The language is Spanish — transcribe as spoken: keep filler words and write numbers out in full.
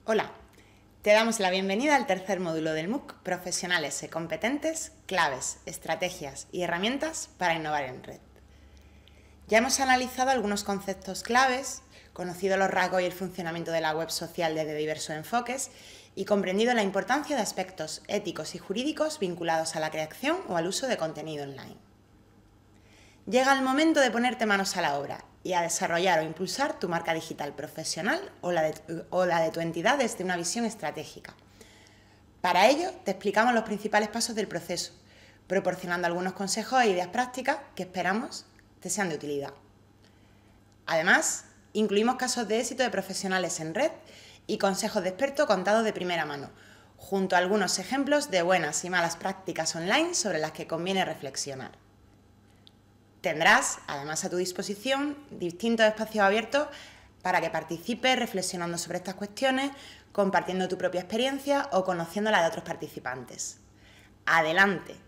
Hola, te damos la bienvenida al tercer módulo del MOOC Profesionales y competentes, claves, estrategias y herramientas para innovar en red. Ya hemos analizado algunos conceptos claves, conocido los rasgos y el funcionamiento de la web social desde diversos enfoques y comprendido la importancia de aspectos éticos y jurídicos vinculados a la creación o al uso de contenido online. Llega el momento de ponerte manos a la obra y a desarrollar o impulsar tu marca digital profesional o la, de, o la de tu entidad desde una visión estratégica. Para ello, te explicamos los principales pasos del proceso, proporcionando algunos consejos e ideas prácticas que esperamos te sean de utilidad. Además, incluimos casos de éxito de profesionales en red y consejos de expertos contados de primera mano, junto a algunos ejemplos de buenas y malas prácticas online sobre las que conviene reflexionar. Tendrás, además, a tu disposición distintos espacios abiertos para que participes reflexionando sobre estas cuestiones, compartiendo tu propia experiencia o conociendo la de otros participantes. ¡Adelante!